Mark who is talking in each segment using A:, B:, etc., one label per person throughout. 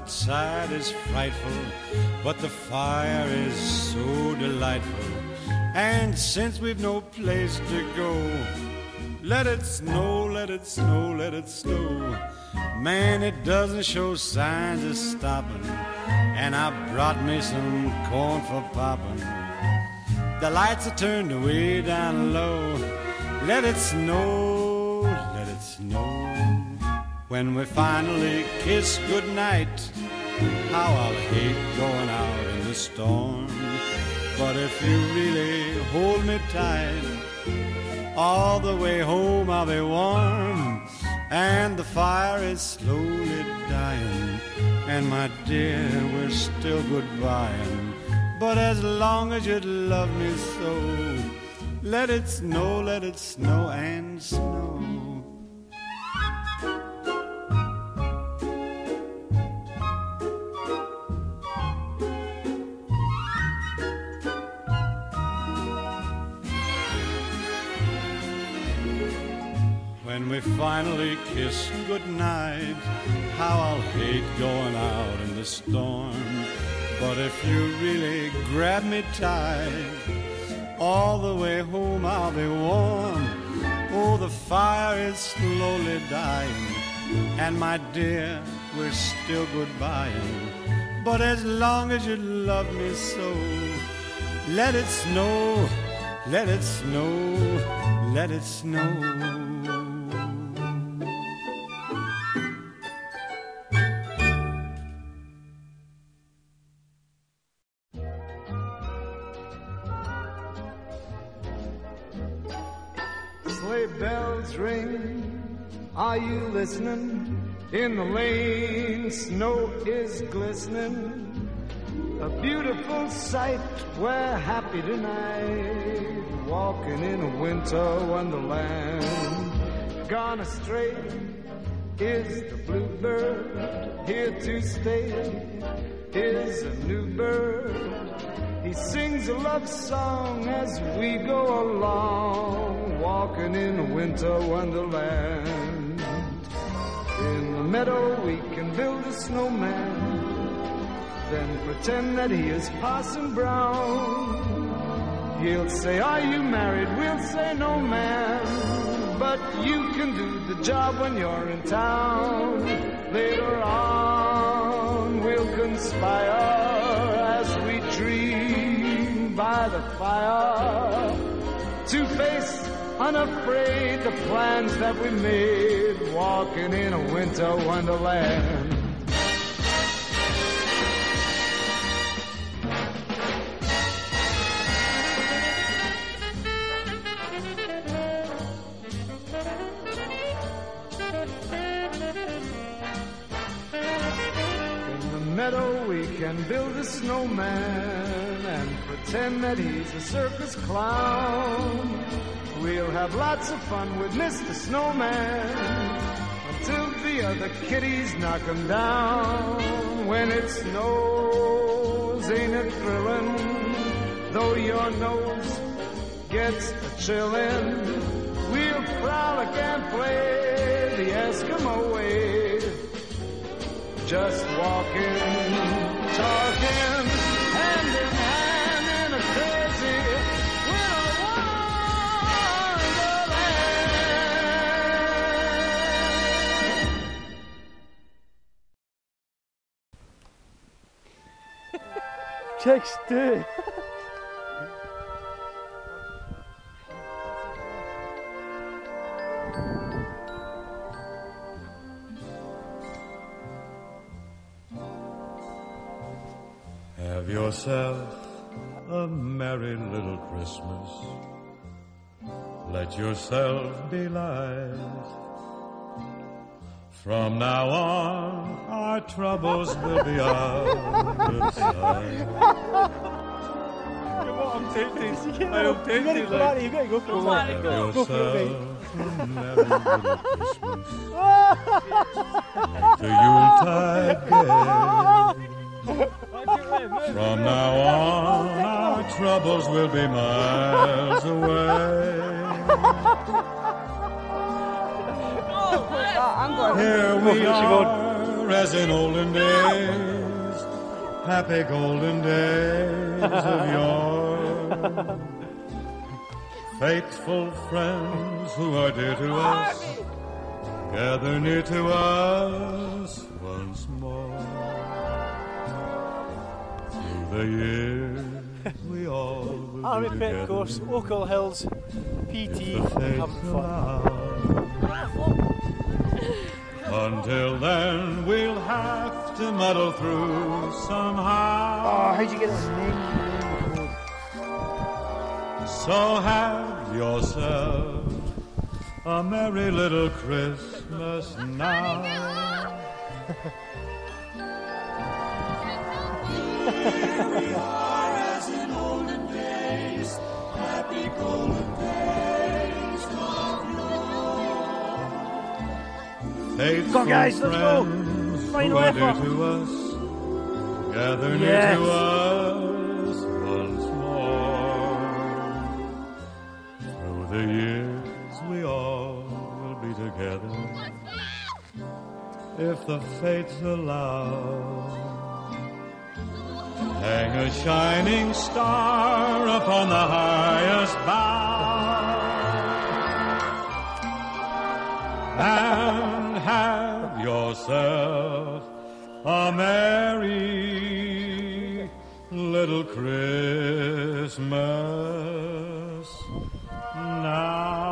A: outside is frightful, but the fire is so delightful. And since we've no place to go, let it snow, let it snow, let it snow. Man, it doesn't show signs of stopping, and I brought me some corn for popping. The lights are turned way down low. Let it snow, let it snow. When we finally kiss goodnight, how I'll hate going out in the storm. But if you really hold me tight, all the way home I'll be warm. And the fire is slowly dying, and my dear, we're still goodbying. But as long as you love me so, let it snow and snow. When we finally kiss goodnight, how I'll hate going out in the storm. But if you really grab me tight, all the way home I'll be warm. Oh, the fire is slowly dying, and my dear, we're still goodbying. But as long as you love me so, let it snow, let it snow, let it snow.
B: Sleigh bells ring, are you listening? In the lane, snow is glistening. A beautiful sight, we're happy tonight, walking in a winter wonderland. Gone astray is the bluebird, here to stay is a new bird. He sings a love song as we go along, walking in a winter wonderland. In the meadow we can build a snowman, then pretend that he is Parson Brown. He'll say, are you married? We'll say, no, man. But you can do the job when you're in town. Later on we'll conspire as we dream by the fire, to face unafraid the plans that we made, walking in a winter wonderland. Meadow we can build a snowman and pretend that he's a circus clown. We'll have lots of fun with Mr. Snowman until the other kitties knock him down. When it snows, ain't it thrilling? Though your nose gets a chillin', we'll frolic and play the Eskimo way. Just walking, talking, hand in hand in a crazy winter wonderland.
C: Texte.
A: Have yourself a merry little Christmas. Let yourself be light. From now on, our troubles will be out of sight. Have yourself a merry little Christmas. The Yuletide gay. From now on, our troubles will be miles away. Here we are as in olden days, happy golden days of yore. Faithful friends who are dear to us, gather near to us once more. Through the years we all will
C: Army
A: be
C: Prep
A: together.
C: course, Ochil Hills, PT, having fun.
A: Until then we'll have to muddle through somehow.
C: Oh, how'd you get that name?
A: So have yourself a merry little Christmas now. Here we are as in olden days, happy golden days of yore. Faithful
C: Go on, guys, let's go.
A: friends
C: Final
A: who are dear
C: effort.
A: to us, gather near
C: Yes.
A: to us once more. Through the years we all will be together, if the fates allow. Hang a shining star upon the highest bough, and have yourself a merry little Christmas now.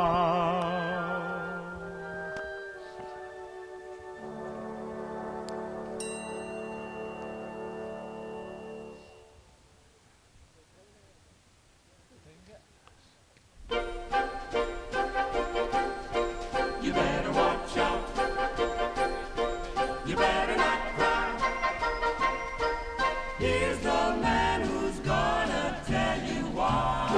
A: You better watch out. You better not cry. Here's the man who's gonna tell you why.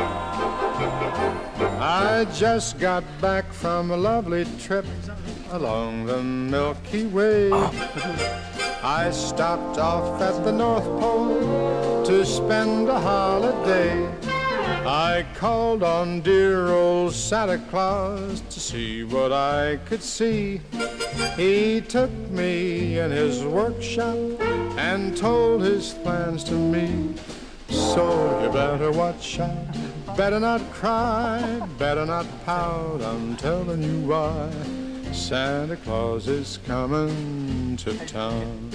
A: I just got back from a lovely trip along the Milky Way. I stopped off at the North Pole to spend a holiday. I called on dear old Santa Claus to see what I could see. He took me in his workshop and told his plans to me. So you better watch out, better not cry, better not pout, I'm telling you why. Santa Claus is coming to town.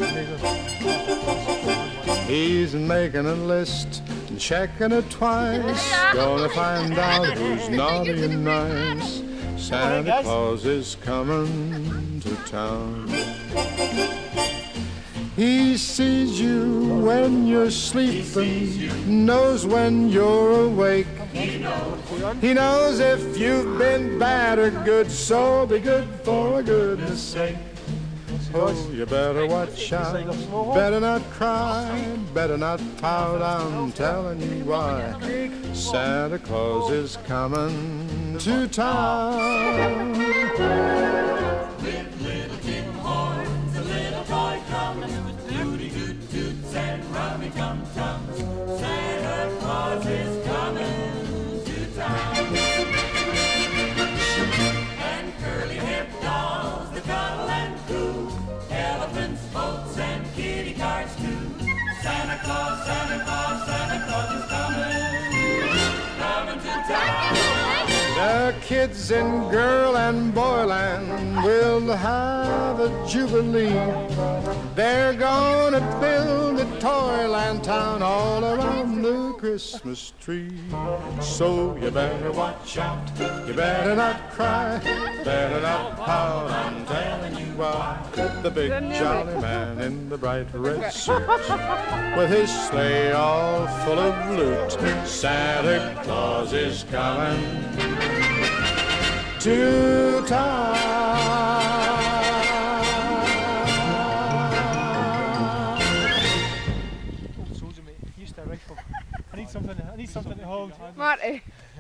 A: He's making a list and checking it twice, gonna find out who's naughty and nice. Santa Claus is coming to town. He sees you when you're sleeping, knows when you're awake. He knows if you've been bad or good, so be good for goodness sake. Oh, you better watch out, better not cry, better not pout, I'm telling you why. Santa Claus is coming to town. With little tin horns, a little toy drum, tooty toot toots and rummy tum tums, Santa Claus is coming to town. And curly haired dolls that cuddle and coo, elephants, boats, and kitty cars too. Santa Claus, Santa Claus, Santa Claus is coming to town. The kids in girl and boyland will have a jubilee. They're gonna build a toyland town all around the Christmas tree. So you better watch out, you better not cry, better not pout, I'm telling you why. The big jolly man in the bright red suit, with his sleigh all full of loot, Santa Claus is coming to town.
C: Soldier mate, used to a rifle. I need something to hold.
D: Marty.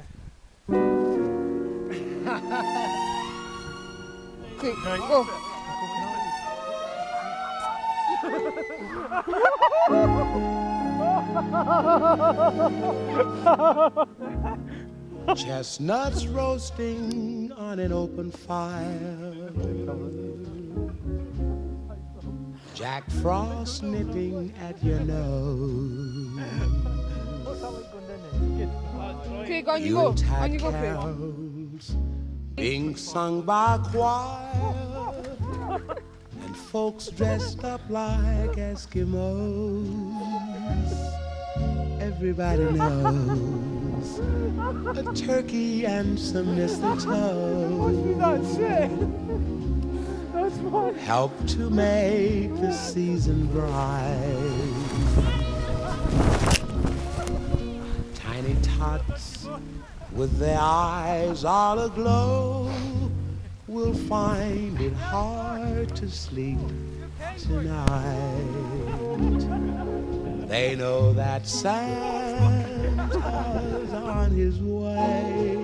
D: Quick, go.
E: Chestnuts roasting on an open fire. Jack Frost nipping at your nose.
D: Craig, on you go. On you go, Craig.
E: Carols being sung by choir and folks dressed up like Eskimos. Everybody knows a turkey and some mistletoe help to make the season bright. Tiny tots with their eyes all aglow will find it hard to sleep tonight. They know that Santa's on his way.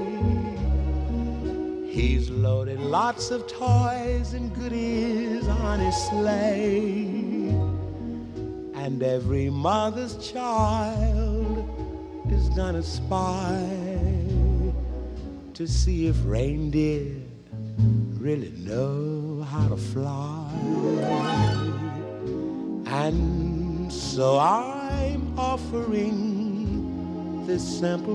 E: He's loaded lots of toys and goodies on his sleigh. And every mother's child is gonna spy to see if reindeer really know how to fly. And so I'm offering this simple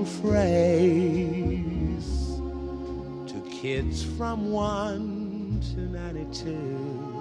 E: phrase to kids from 1 to 92.